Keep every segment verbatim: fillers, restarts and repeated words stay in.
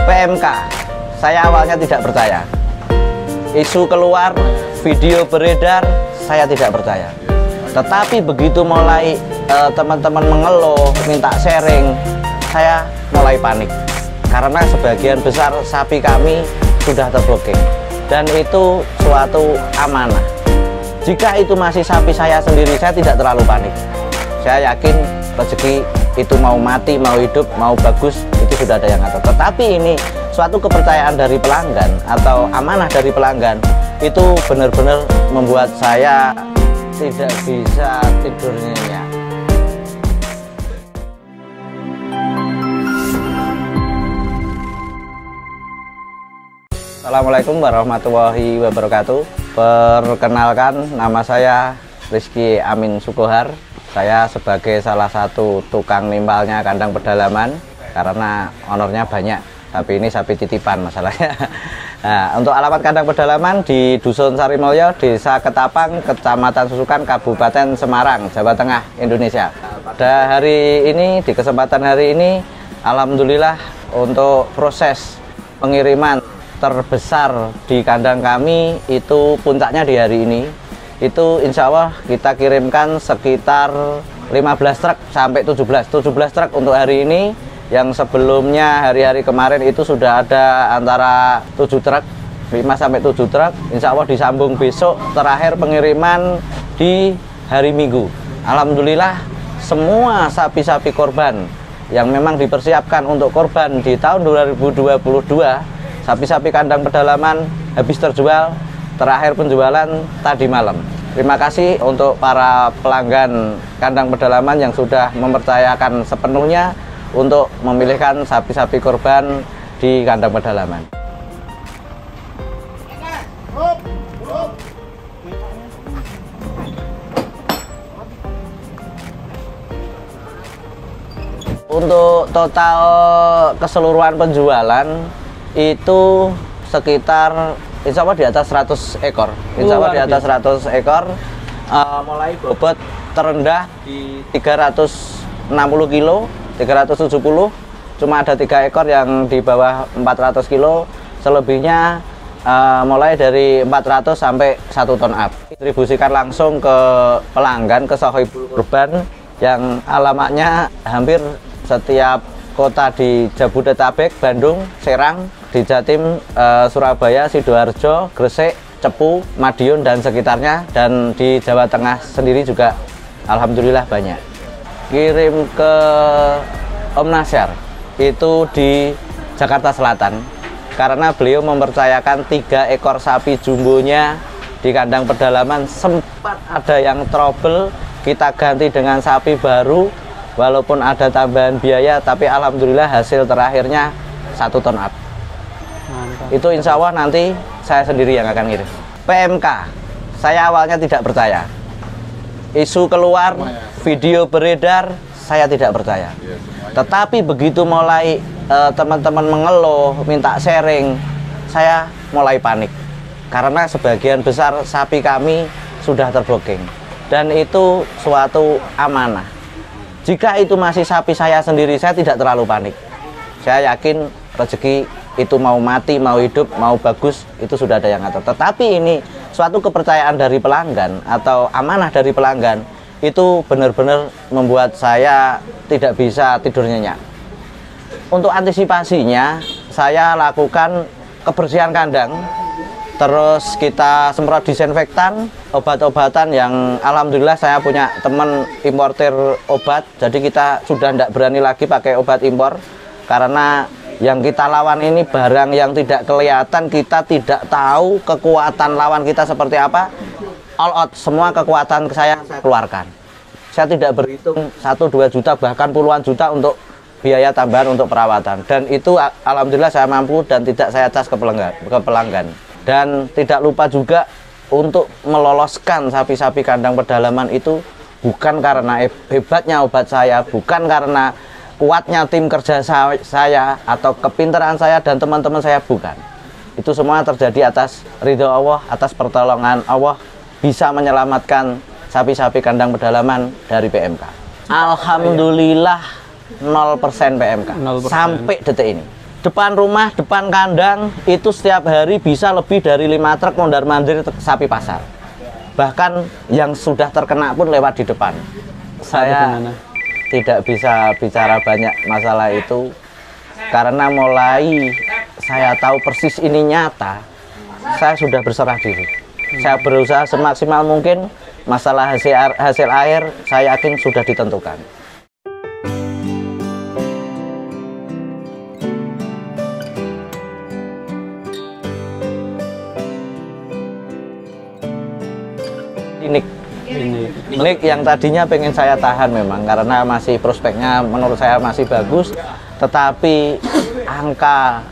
M K, saya awalnya tidak percaya. Isu keluar, video beredar, saya tidak percaya. Tetapi begitu mulai teman-teman uh, mengeluh, minta sharing, saya mulai panik. Karena sebagian besar sapi kami sudah terblokir. Dan itu suatu amanah. Jika itu masih sapi saya sendiri, saya tidak terlalu panik. Saya yakin rezeki itu mau mati, mau hidup, mau bagus, itu sudah ada yang ngatur. Tetapi ini suatu kepercayaan dari pelanggan atau amanah dari pelanggan, itu benar-benar membuat saya tidak bisa tidur nyenyak. Assalamualaikum warahmatullahi wabarakatuh. Perkenalkan, nama saya Rizky Amin Sukohar. Saya sebagai salah satu tukang nimpalnya kandang pedalaman, karena onornya banyak, tapi ini sapi titipan masalahnya. Nah, untuk alamat kandang pedalaman di Dusun Sarimulyo, Desa Ketapang, Kecamatan Susukan, Kabupaten Semarang, Jawa Tengah, Indonesia. Pada hari ini, di kesempatan hari ini, alhamdulillah untuk proses pengiriman terbesar di kandang kami itu puncaknya di hari ini. Itu insya Allah kita kirimkan sekitar lima belas truk sampai tujuh belas truk untuk hari ini. Yang sebelumnya hari-hari kemarin itu sudah ada antara tujuh truk, lima sampai tujuh truk. Insya Allah disambung besok, terakhir pengiriman di hari Minggu. Alhamdulillah semua sapi-sapi korban yang memang dipersiapkan untuk korban di tahun dua ribu dua puluh dua, sapi-sapi kandang pedalaman habis terjual, terakhir penjualan tadi malam. Terima kasih untuk para pelanggan kandang pedalaman yang sudah mempercayakan sepenuhnya untuk memilihkan sapi-sapi korban di kandang pedalaman. Untuk total keseluruhan penjualan itu sekitar insya Allah di atas seratus ekor. Insya Allah di atas seratus ekor, uh, mulai bobot terendah di tiga ratus enam puluh kilo, tiga ratus tujuh puluh, cuma ada tiga ekor yang di bawah empat ratus kilo, selebihnya uh, mulai dari empat ratus sampai satu ton up. Distribusikan langsung ke pelanggan, ke sahibul kurban yang alamatnya hampir setiap kota di Jabodetabek, Bandung, Serang, di Jatim, eh, Surabaya, Sidoarjo, Gresik, Cepu, Madiun dan sekitarnya, dan di Jawa Tengah sendiri juga alhamdulillah banyak. Kirim ke Om Nasyar itu di Jakarta Selatan karena beliau mempercayakan tiga ekor sapi jumbonya di kandang pedalaman. Sempat ada yang trouble, kita ganti dengan sapi baru. Walaupun ada tambahan biaya, tapi alhamdulillah hasil terakhirnya satu ton up. Mantap. Itu insya Allah nanti saya sendiri yang akan ngirim. P M K, saya awalnya tidak percaya. Isu keluar, video beredar, saya tidak percaya. Tetapi begitu mulai teman-teman uh, mengeluh, minta sharing, saya mulai panik. Karena sebagian besar sapi kami sudah terblokir. Dan itu suatu amanah. Jika itu masih sapi saya sendiri, saya tidak terlalu panik. Saya yakin rezeki itu mau mati, mau hidup, mau bagus, itu sudah ada yang ngatur. Tetapi ini suatu kepercayaan dari pelanggan atau amanah dari pelanggan, itu benar-benar membuat saya tidak bisa tidur nyenyak. Untuk antisipasinya, saya lakukan kebersihan kandang. Terus kita semprot disinfektan, obat-obatan yang alhamdulillah saya punya teman importir obat. Jadi kita sudah tidak berani lagi pakai obat impor. Karena yang kita lawan ini barang yang tidak kelihatan, kita tidak tahu kekuatan lawan kita seperti apa. All out, semua kekuatan saya saya keluarkan. Saya tidak berhitung satu dua juta, bahkan puluhan juta untuk biaya tambahan untuk perawatan. Dan itu alhamdulillah saya mampu dan tidak saya cas ke pelanggan. Ke pelanggan. Dan tidak lupa juga untuk meloloskan sapi-sapi kandang pedalaman itu bukan karena hebatnya obat saya, bukan karena kuatnya tim kerja saya atau kepintaran saya dan teman-teman saya, bukan. Itu semua terjadi atas ridho Allah, atas pertolongan Allah, bisa menyelamatkan sapi-sapi kandang pedalaman dari P M K. Alhamdulillah nol persen P M K nol persen. Sampai detik ini. depan rumah, depan kandang itu setiap hari bisa lebih dari lima truk mondar-mandir sapi pasar. Bahkan yang sudah terkena pun lewat di depan. Saya tidak bisa bicara banyak masalah itu karena mulai saya tahu persis ini nyata, saya sudah berserah diri. Saya berusaha semaksimal mungkin, masalah hasil air, hasil air saya yakin sudah ditentukan. Nik, nik yang tadinya pengen saya tahan memang karena masih prospeknya menurut saya masih bagus, tetapi angka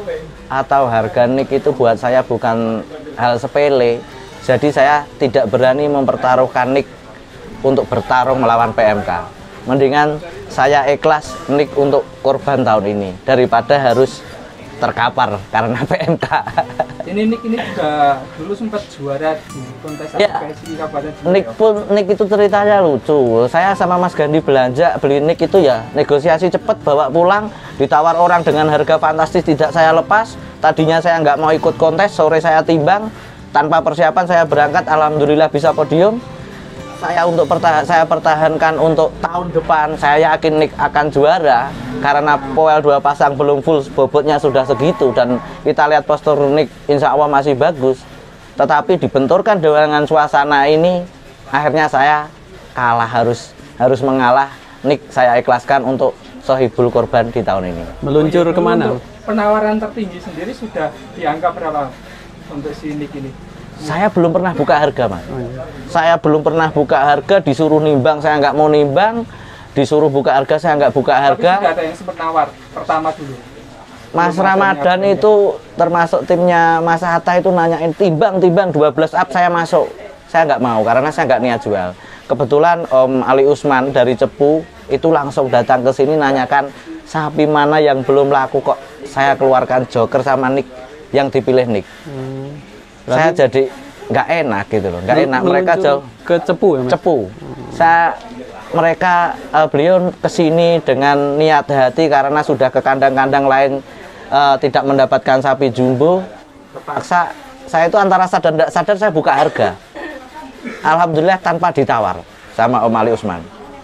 atau harga nik itu buat saya bukan hal sepele. Jadi saya tidak berani mempertaruhkan nik untuk bertarung melawan P M K. Mendingan saya ikhlas nik untuk korban tahun ini daripada harus terkapar karena P M K. Ini Nik ini juga dulu sempat juara di kontes ya, A P S I Kabupaten Nik pun Nik itu ceritanya lucu. Saya sama Mas Gandhi belanja beli Nik itu ya negosiasi cepat, bawa pulang ditawar orang dengan harga fantastis, tidak saya lepas. Tadinya saya nggak mau ikut kontes, sore saya timbang tanpa persiapan saya berangkat, alhamdulillah bisa podium. Saya untuk pertahan, saya pertahankan untuk tahun depan. Saya yakin Nik akan juara karena poel dua pasang belum full, bobotnya sudah segitu dan kita lihat postur Nik insya Allah masih bagus. Tetapi dibenturkan dengan suasana ini, akhirnya saya kalah, harus harus mengalah. Nik saya ikhlaskan untuk Sohibul Korban di tahun ini. Meluncur kemana? Penawaran tertinggi sendiri sudah di angka berapa untuk si Nik ini? Saya belum pernah buka harga, Mas. Oh, iya. Saya belum pernah buka harga, disuruh nimbang, saya nggak mau nimbang. Disuruh buka harga, saya nggak buka harga. Tapi sudah ada yang sempat nawar pertama dulu. Mas Ramadan itu termasuk timnya Mas Hatta itu nanyain timbang-timbang dua belas up, saya masuk. Saya nggak mau karena saya nggak niat jual. Kebetulan Om Ali Usman dari Cepu itu langsung datang ke sini nanyakan sapi mana yang belum laku kok. Saya keluarkan joker sama Nik, yang dipilih Nik. Hmm. Saya jadi nggak enak gitu loh, nggak enak. Mereka jauh ke Cepu ya, Mas? Cepu. Saya mereka uh, beliau kesini dengan niat hati karena sudah ke kandang-kandang lain uh, tidak mendapatkan sapi jumbo. Terpaksa saya itu antara sadar tidak sadar saya buka harga. Alhamdulillah tanpa ditawar sama Om Ali Usman.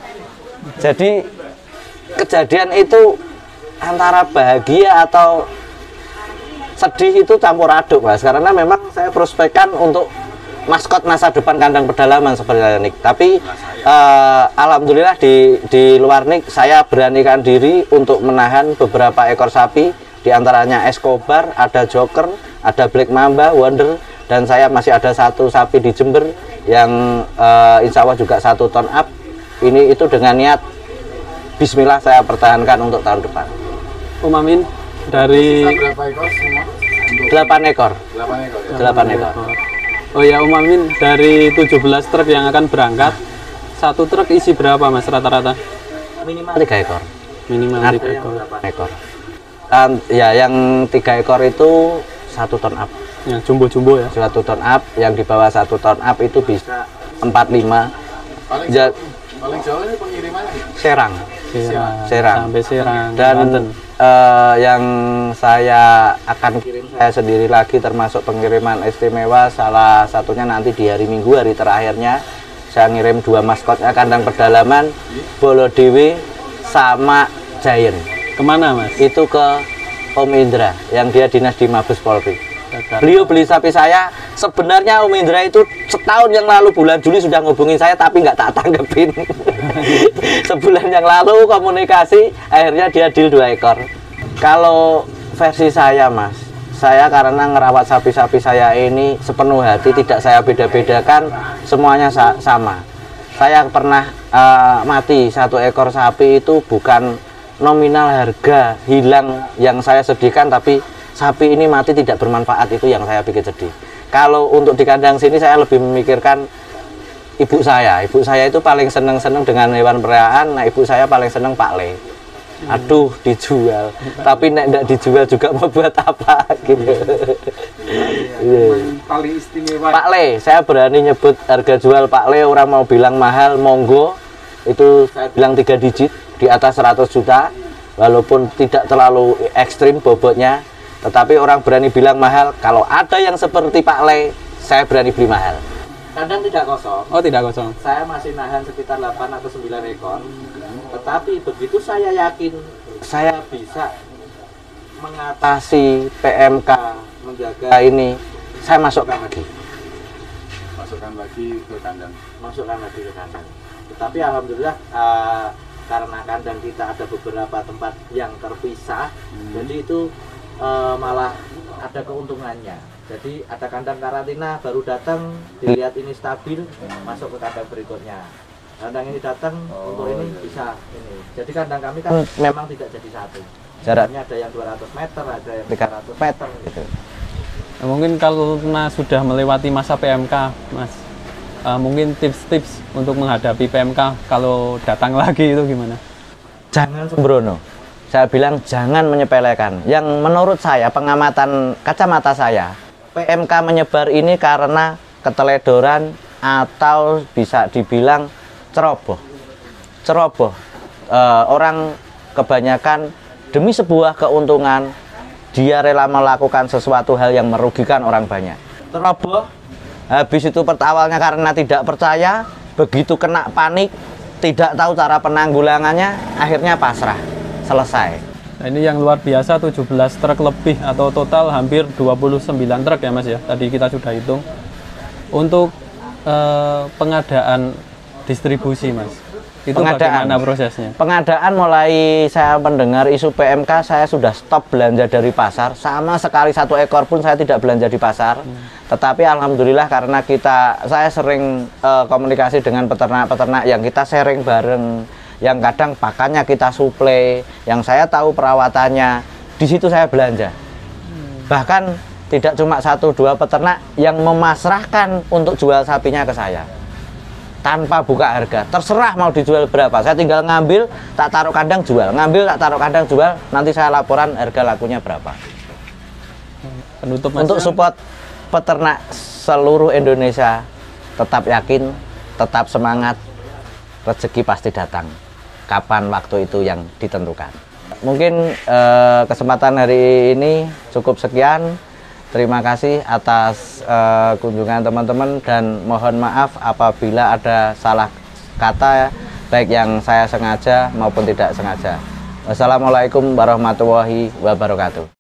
Jadi kejadian itu antara bahagia atau sedih itu campur aduk, Mas, karena memang saya prospekkan untuk maskot masa depan kandang pedalaman seperti Nik. Tapi uh, alhamdulillah di di luar Nik saya beranikan diri untuk menahan beberapa ekor sapi, diantaranya Escobar, ada Joker, ada Black Mamba, Wonder, dan saya masih ada satu sapi di Jember yang uh, insya Allah juga satu ton up. Ini itu dengan niat Bismillah saya pertahankan untuk tahun depan. Om Amin, dari berapa ekor semua? delapan ekor. delapan ekor. Ya? delapan ekor. Oh ya, Om Amin, dari tujuh belas truk yang akan berangkat, satu truk isi berapa, Mas, rata-rata? Minimal tiga ekor. Minimal tiga ekor. ekor. Dan ya yang tiga ekor itu satu ton up. Yang jumbo-jumbo ya? Satu ton up, yang di bawah satu ton up itu bisa empat lima. Paling ja jauh, paling jauh ini pengirimannya? Serang. Serang. Serang. Sampai Serang. Dan Uh, yang saya akan kirim saya sendiri lagi termasuk pengiriman istimewa, salah satunya nanti di hari Minggu, hari terakhirnya saya ngirim dua maskotnya kandang pedalaman, Bolo Dewi sama Giant. Kemana, Mas? Itu ke Om Indra yang dia dinas di Mabes Polri. Beliau beli sapi saya, sebenarnya Om Indra itu setahun yang lalu bulan Juli sudah ngubungin saya tapi nggak tak tanggepin. Sebulan yang lalu komunikasi, akhirnya dia deal dua ekor. Kalau versi saya, Mas, saya karena ngerawat sapi-sapi saya ini sepenuh hati, tidak saya beda-bedakan, semuanya sa sama. Saya pernah uh, mati satu ekor sapi itu bukan nominal harga hilang yang saya sedihkan, tapi sapi ini mati tidak bermanfaat, itu yang saya bikin sedih. Kalau untuk di kandang sini saya lebih memikirkan ibu saya. Ibu saya itu paling seneng-seneng dengan hewan peliharaan. Nah, ibu saya paling seneng Pak Le. Aduh, dijual. Tapi nek ndak dijual juga mau buat apa gitu. Yeah. Paling istimewa. Pak Le, saya berani nyebut harga jual Pak Le, orang mau bilang mahal, monggo. Itu saya bilang tiga digit di atas seratus juta. walaupun tidak terlalu ekstrim bobotnya, tetapi orang berani bilang mahal. Kalau ada yang seperti Pak Le, saya berani beli mahal. Kandang tidak kosong. Oh, tidak kosong. Saya masih nahan sekitar delapan atau sembilan ekor. Tetapi begitu saya yakin saya bisa mengatasi P M K, menjaga ini, saya masukkan lagi. Masukkan lagi ke kandang. Masukkan lagi ke kandang. Tetapi alhamdulillah uh, karena kandang kita ada beberapa tempat yang terpisah, hmm. jadi itu uh, malah ada keuntungannya. Jadi ada kandang karantina baru datang, dilihat ini stabil, masuk ke kandang berikutnya. Kandang ini datang oh, untuk ini iya. bisa ini. Jadi kandang kami kan hmm. memang tidak jadi satu. Jaraknya ada yang dua ratus meter, ada yang tiga ratus meter gitu. Nah, mungkin kalau karena sudah melewati masa P M K, Mas, uh, mungkin tips-tips untuk menghadapi P M K kalau datang lagi itu gimana? Jangan sembrono. Saya bilang jangan menyepelekan. Yang menurut saya, pengamatan kacamata saya, P M K menyebar ini karena keteledoran atau bisa dibilang ceroboh. Ceroboh. Uh, orang kebanyakan demi sebuah keuntungan, dia rela melakukan sesuatu hal yang merugikan orang banyak. Ceroboh, habis itu awalnya karena tidak percaya, begitu kena panik, tidak tahu cara penanggulangannya, akhirnya pasrah, selesai. Nah, ini yang luar biasa, tujuh belas truk lebih atau total hampir dua puluh sembilan truk ya Mas ya, tadi kita sudah hitung. Untuk eh, pengadaan distribusi Mas, itu pengadaan, bagaimana prosesnya? Pengadaan mulai saya mendengar isu P M K, saya sudah stop belanja dari pasar. Sama sekali satu ekor pun saya tidak belanja di pasar. Hmm. Tetapi alhamdulillah karena kita, saya sering uh, komunikasi dengan peternak-peternak yang kita sharing bareng, yang kadang pakannya kita suplai, yang saya tahu perawatannya, di situ saya belanja. Hmm. Bahkan tidak cuma satu dua peternak yang memasrahkan untuk jual sapinya ke saya. Tanpa buka harga, terserah mau dijual berapa, saya tinggal ngambil, tak taruh kandang jual, ngambil tak taruh kandang jual, nanti saya laporan harga lakunya berapa. Penutup untuk support peternak seluruh Indonesia, tetap yakin, tetap semangat, rezeki pasti datang, kapan waktu itu yang ditentukan. Mungkin eh, kesempatan hari ini cukup sekian. Terima kasih atas uh, kunjungan teman-teman dan mohon maaf apabila ada salah kata baik yang saya sengaja maupun tidak sengaja. Wassalamualaikum warahmatullahi wabarakatuh.